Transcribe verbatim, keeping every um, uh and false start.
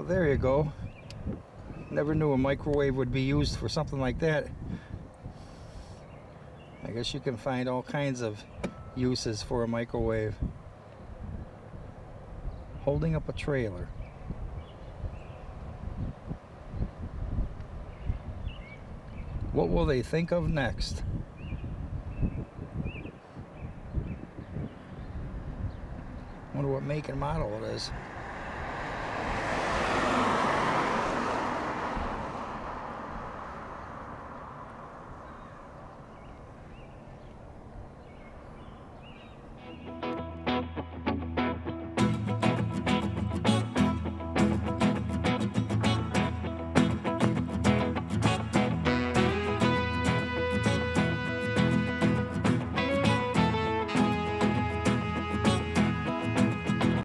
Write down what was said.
there you go. Never knew a microwave would be used for something like that. I guess you can find all kinds of uses for a microwave. Holding up a trailer. What will they think of next? Wonder what make and model it is.